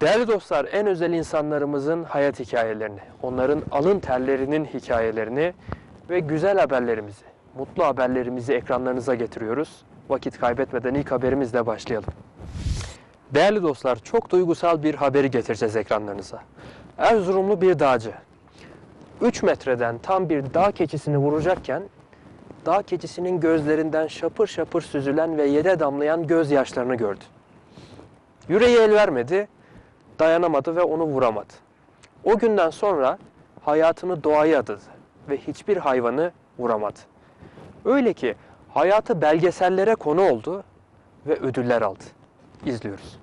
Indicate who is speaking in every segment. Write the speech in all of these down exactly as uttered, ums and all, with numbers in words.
Speaker 1: Değerli dostlar, en özel insanlarımızın hayat hikayelerini, onların alın terlerinin hikayelerini ve güzel haberlerimizi, mutlu haberlerimizi ekranlarınıza getiriyoruz. Vakit kaybetmeden ilk haberimizle başlayalım. Değerli dostlar, çok duygusal bir haberi getireceğiz ekranlarınıza. Erzurumlu bir dağcı, üç metreden tam bir dağ keçisini vuracakken, dağ keçisinin gözlerinden şapır şapır süzülen ve yere damlayan gözyaşlarını gördü. Yüreği el vermedi, dayanamadı ve onu vuramadı. O günden sonra hayatını doğaya adadı ve hiçbir hayvanı vuramadı. Öyle ki hayatı belgesellere konu oldu ve ödüller aldı. İzliyoruz.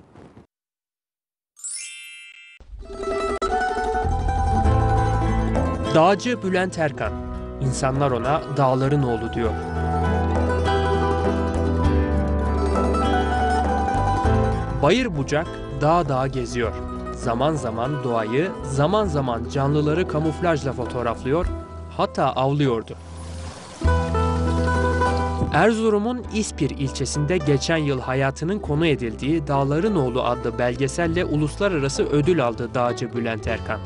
Speaker 1: Dağcı Bülent Erkan. İnsanlar ona dağların oğlu diyor. Bayır bucak dağ dağ geziyor. Zaman zaman doğayı, zaman zaman canlıları kamuflajla fotoğraflıyor, hatta avlıyordu. Erzurum'un İspir ilçesinde geçen yıl hayatının konu edildiği Dağların Oğlu adlı belgeselle uluslararası ödül aldı dağcı Bülent Erkan.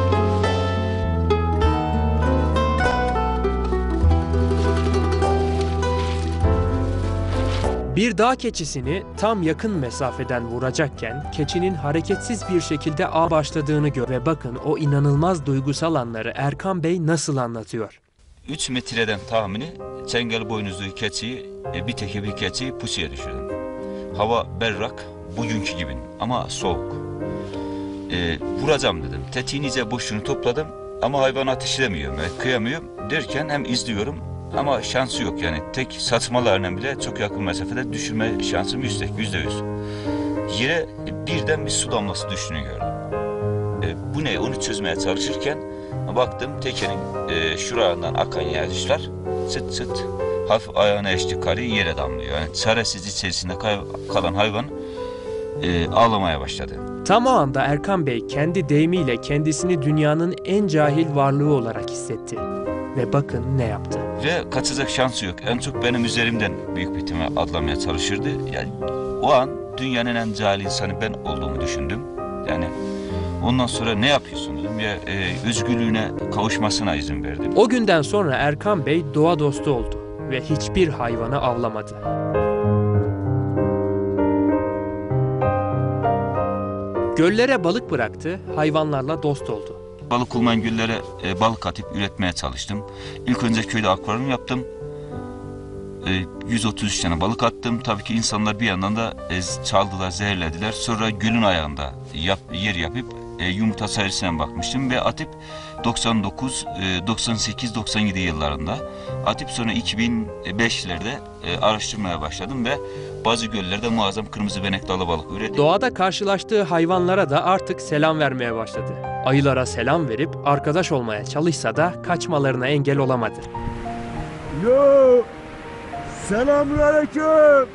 Speaker 1: Bir dağ keçisini tam yakın mesafeden vuracakken keçinin hareketsiz bir şekilde ağa başladığını gör ve bakın o inanılmaz duygusal anları Erkan Bey nasıl anlatıyor.
Speaker 2: üç metreden tahmini çengel boynuzlu keçiyi, bir teke bir keçiyi pusuya düşürdüm. Hava berrak, bugünkü gibi ama soğuk. E, vuracağım dedim. Tetiğin iyice boşluğunu topladım ama hayvan ateş edemiyorum, yani kıyamıyorum derken hem izliyorum. Ama şansı yok, yani tek saçmalarına bile çok yakın mesafede düşürme şansım yüksek, yüzde yüz. Yere birden bir su damlası düştüğünü gördüm. E, bu ne, onu çözmeye çalışırken baktım tekenin e, şuralarından akan yağışlar çıt çıt hafif ayağına eşlik yukarı yere damlıyor. Yani çaresiz içerisinde kalan hayvan e, ağlamaya başladı.
Speaker 1: Tam o anda Erkan Bey kendi deyimiyle kendisini dünyanın en cahil varlığı olarak hissetti. Ve bakın ne yaptı.
Speaker 2: Ve kaçacak şansı yok. En çok benim üzerimden büyük bir ihtimal atlamaya çalışırdı. Yani o an dünyanın en cahil insanı ben olduğumu düşündüm. Yani ondan sonra ne yapıyorsun dedim ya, e, özgürlüğüne kavuşmasına izin verdim.
Speaker 1: O günden sonra Erkan Bey doğa dostu oldu ve hiçbir hayvanı avlamadı. Göllere balık bıraktı, hayvanlarla dost oldu.
Speaker 2: Balık olmayan göllere e, balık atıp üretmeye çalıştım. İlk önce köyde akvaryum yaptım. E, yüz otuz üç tane balık attım. Tabii ki insanlar bir yandan da e, çaldılar, zehirlediler. Sonra gölün ayağında yap, yer yapıp e, yumurta sayısına bakmıştım ve atıp doksan dokuz, doksan sekiz, doksan yedi yıllarında atıp sonra iki bin beşlerde e, araştırmaya başladım ve bazı göllerde muazzam kırmızı benekli alabalık ürettim.
Speaker 1: Doğada karşılaştığı hayvanlara da artık selam vermeye başladı. Ayılara selam verip arkadaş olmaya çalışsa da kaçmalarına engel olamadı.
Speaker 3: Yo! Selamünaleyküm!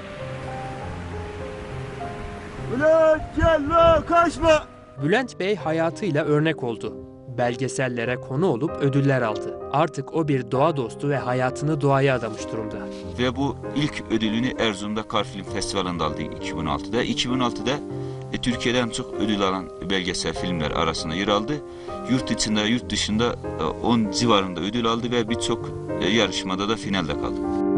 Speaker 3: Ulan gel la kaçma!
Speaker 1: Bülent Bey hayatıyla örnek oldu. Belgesellere konu olup ödüller aldı. Artık o bir doğa dostu ve hayatını doğaya adamış durumda.
Speaker 2: Ve bu ilk ödülünü Erzurum'da Kar Film Festivali'nde aldı iki bin altıda. iki bin altıda e, Türkiye'den çok ödül alan belgesel filmler arasında yer aldı. Yurt içinde, yurt dışında e, on civarında ödül aldı ve birçok e, yarışmada da finalde kaldı.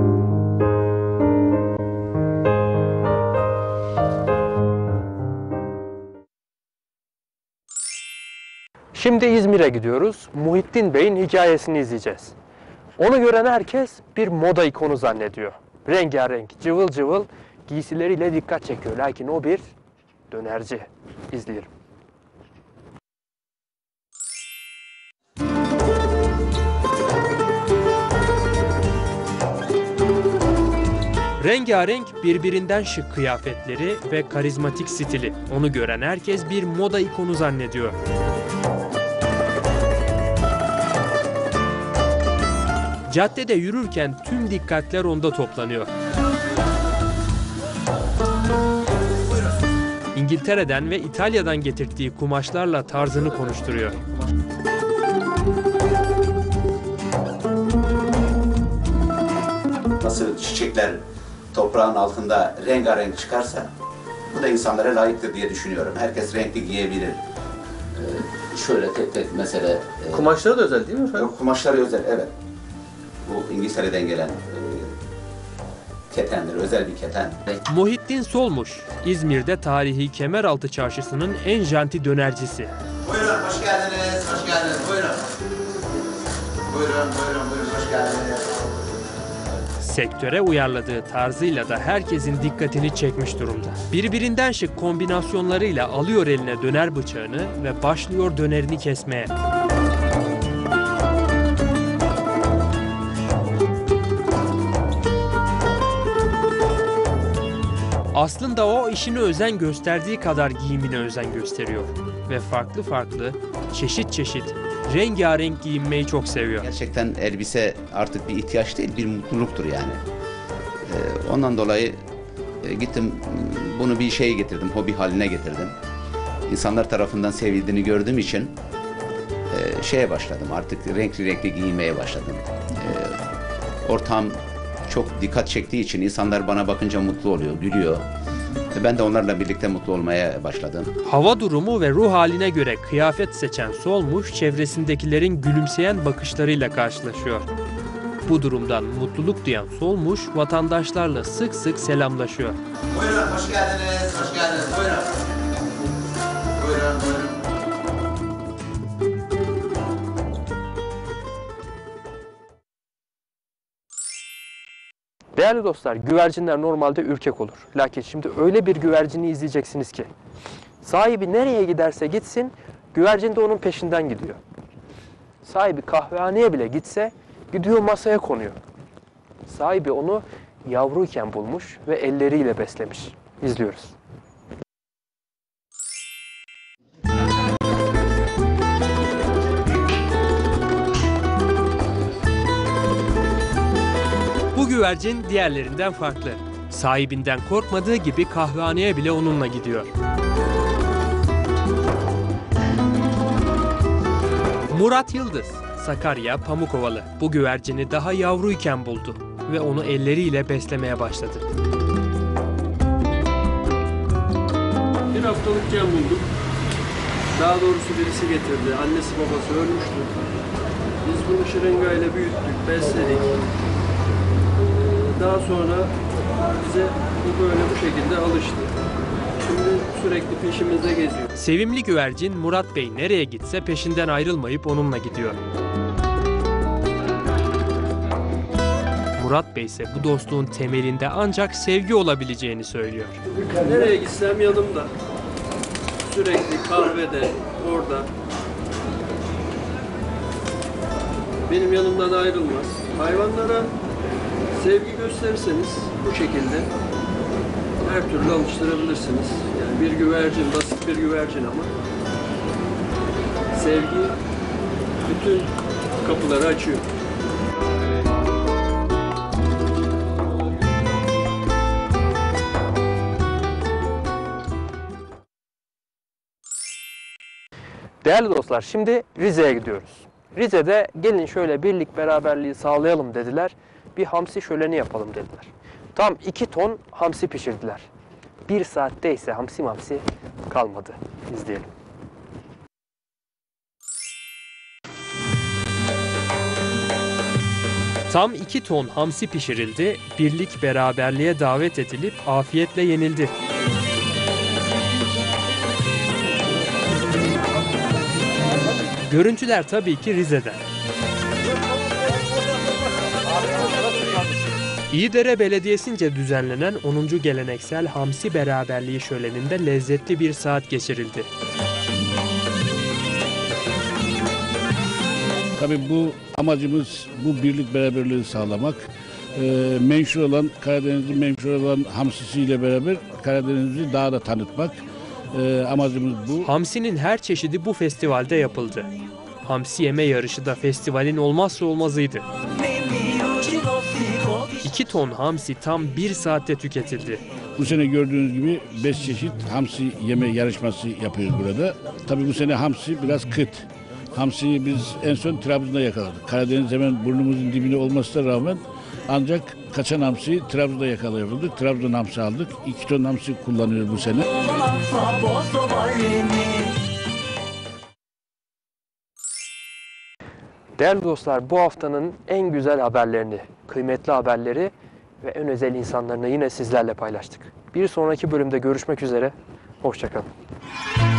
Speaker 1: Şimdi İzmir'e gidiyoruz. Muhittin Bey'in hikayesini izleyeceğiz. Onu gören herkes bir moda ikonu zannediyor. Rengarenk, cıvıl cıvıl giysileriyle dikkat çekiyor. Lakin o bir dönerci. İzleyelim. Rengarenk, birbirinden şık kıyafetleri ve karizmatik stili. Onu gören herkes bir moda ikonu zannediyor. Caddede yürürken tüm dikkatler onda toplanıyor. İngiltere'den ve İtalya'dan getirdiği kumaşlarla tarzını konuşturuyor.
Speaker 4: Nasıl çiçekler toprağın altında rengarenk çıkarsa, Bu da insanlara layıktır diye düşünüyorum. Herkes renkli giyebilir. Ee, şöyle tek tek mesele... E,
Speaker 1: Kumaşları da özel değil mi efendim?
Speaker 4: kumaşları özel, evet. Bu İngiltere'den gelen e, ketendir, özel bir keten.
Speaker 1: Muhittin Solmuş, İzmir'de tarihi Kemeraltı Çarşısı'nın en janti dönercisi.
Speaker 4: Buyurun, hoş geldiniz, hoş geldiniz. Buyurun. Buyurun, buyurun, buyurun, hoş geldiniz.
Speaker 1: Sektöre uyarladığı tarzıyla da herkesin dikkatini çekmiş durumda. Birbirinden şık kombinasyonlarıyla alıyor eline döner bıçağını ve başlıyor dönerini kesmeye. Aslında o işine özen gösterdiği kadar giyimine özen gösteriyor. Ve farklı farklı, çeşit çeşit, rengarenk giyinmeyi çok seviyor.
Speaker 4: Gerçekten elbise artık bir ihtiyaç değil, bir mutluluktur yani. Ee, ondan dolayı e, gittim, bunu bir şeye getirdim, hobi haline getirdim. İnsanlar tarafından sevildiğini gördüğüm için e, şeye başladım, artık renkli renkli giyinmeye başladım. E, ortam çok dikkat çektiği için insanlar bana bakınca mutlu oluyor, gülüyor. Ben de onlarla birlikte mutlu olmaya başladım.
Speaker 1: Hava durumu ve ruh haline göre kıyafet seçen Solmuş, çevresindekilerin gülümseyen bakışlarıyla karşılaşıyor. Bu durumdan mutluluk duyan Solmuş, vatandaşlarla sık sık selamlaşıyor.
Speaker 4: Buyurun, hoş geldiniz, hoş geldiniz, buyurun. Buyurun, buyurun.
Speaker 1: Değerli dostlar, güvercinler normalde ürkek olur. Lakin şimdi öyle bir güvercini izleyeceksiniz ki, sahibi nereye giderse gitsin, güvercin de onun peşinden gidiyor. Sahibi kahvehaneye bile gitse, gidiyor masaya konuyor. Sahibi onu yavruyken bulmuş ve elleriyle beslemiş. İzliyoruz. Bu güvercin diğerlerinden farklı. Sahibinden korkmadığı gibi kahvehaneye bile onunla gidiyor. Murat Yıldız, Sakarya, Pamukovalı. Bu güvercini daha yavruyken buldu ve onu elleriyle beslemeye başladı. Bir haftalık cem bulduk. Daha doğrusu birisi getirdi. Annesi babası ölmüştü. Biz bunu şırıngayla büyüttük, besledik. Daha sonra bize bu böyle bu şekilde alıştı. Şimdi sürekli peşimizde geziyor. Sevimli güvercin Murat Bey nereye gitse peşinden ayrılmayıp onunla gidiyor. Murat Bey ise bu dostluğun temelinde ancak sevgi olabileceğini söylüyor. Nereye gitsem yanımda. Sürekli kahvede, orada. Benim yanımdan ayrılmaz. Hayvanlara sevgi gösterirseniz bu şekilde her türlü alıştırabilirsiniz. Yani bir güvercin, basit bir güvercin ama sevgi bütün kapıları açıyor. Değerli dostlar, şimdi Rize'ye gidiyoruz. Rize'de gelin şöyle birlik beraberliği sağlayalım dediler. Bir hamsi şöleni yapalım dediler. Tam iki ton hamsi pişirdiler. Bir saatte ise hamsi mamsi kalmadı. İzleyelim. Tam iki ton hamsi pişirildi, birlik beraberliğe davet edilip afiyetle yenildi. Görüntüler tabii ki Rize'den. İyidere Belediyesi'nce düzenlenen onuncu geleneksel hamsi beraberliği şöleninde lezzetli bir saat geçirildi.
Speaker 5: Tabii bu amacımız bu birlik beraberliği sağlamak. Ee, menşur olan Karadeniz'in menşur olan hamsisiyle beraber Karadeniz'i daha da tanıtmak. Ee, amacımız bu.
Speaker 1: Hamsinin her çeşidi bu festivalde yapıldı. Hamsi yeme yarışı da festivalin olmazsa olmazıydı. İki ton hamsi tam bir saatte tüketildi.
Speaker 5: Bu sene gördüğünüz gibi beş çeşit hamsi yeme yarışması yapıyoruz burada. Tabii bu sene hamsi biraz kıt. Hamsiyi biz en son Trabzon'da yakaladık. Karadeniz hemen burnumuzun dibine olmasına rağmen Ancak kaçan hamsiyi Trabzon'da yakalayabildik. Trabzon hamsi aldık. iki ton hamsi kullanıyoruz bu sene.
Speaker 1: Değerli dostlar, bu haftanın en güzel haberlerini, kıymetli haberleri ve en özel insanlarını yine sizlerle paylaştık. Bir sonraki bölümde görüşmek üzere, hoşça kalın.